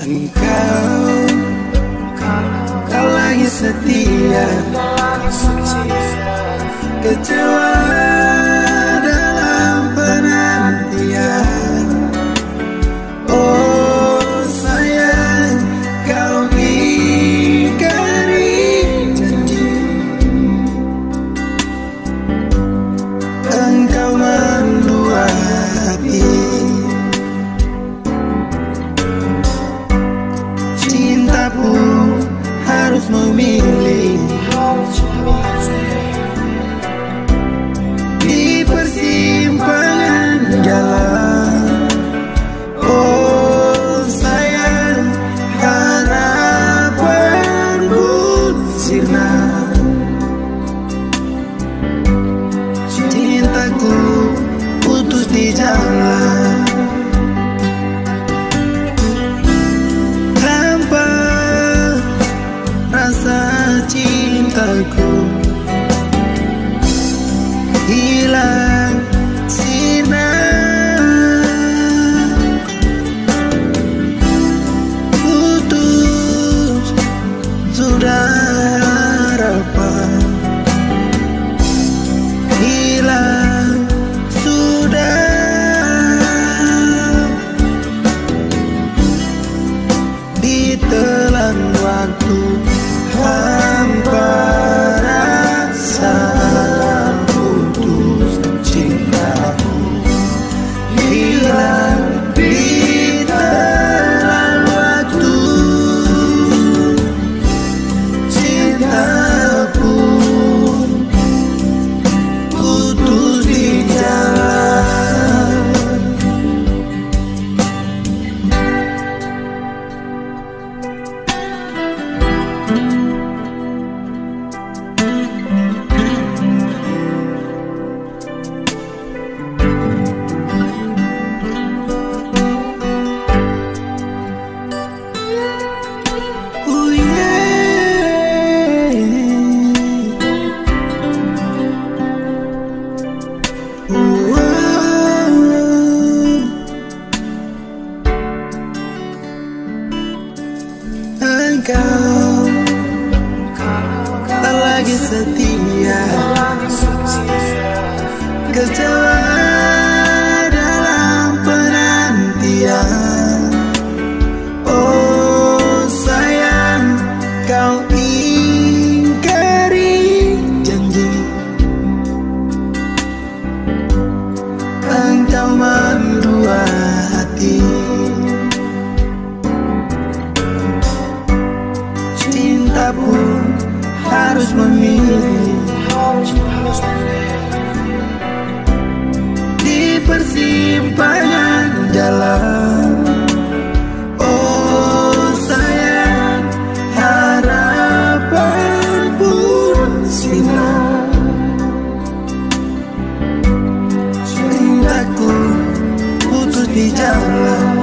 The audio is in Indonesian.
Kau lagi setia, kecewa dalam penantian. Oh sayang, kau ingkari janji. Engkau mendua hati. Cintaku harus memilih di persimpangan jalan. Oh sayang, harapan pun sirna. Cintaku putus di jalan. Cintaku hilang sinar, putus sudah harapan, hilang sudah ditelan waktu. Hampa rasa putus cintaku hilang ditelan waktu. Cintaku putus di jalan. Engkau tak lagi setia, kecewa dalam penantian. Oh sayang, kau ingkari janji. Engkau mendua hati. Cinta pun harus memilih di persimpangan jalan. Oh sayang, harapan pun sinar. Cintaku putus di jalan.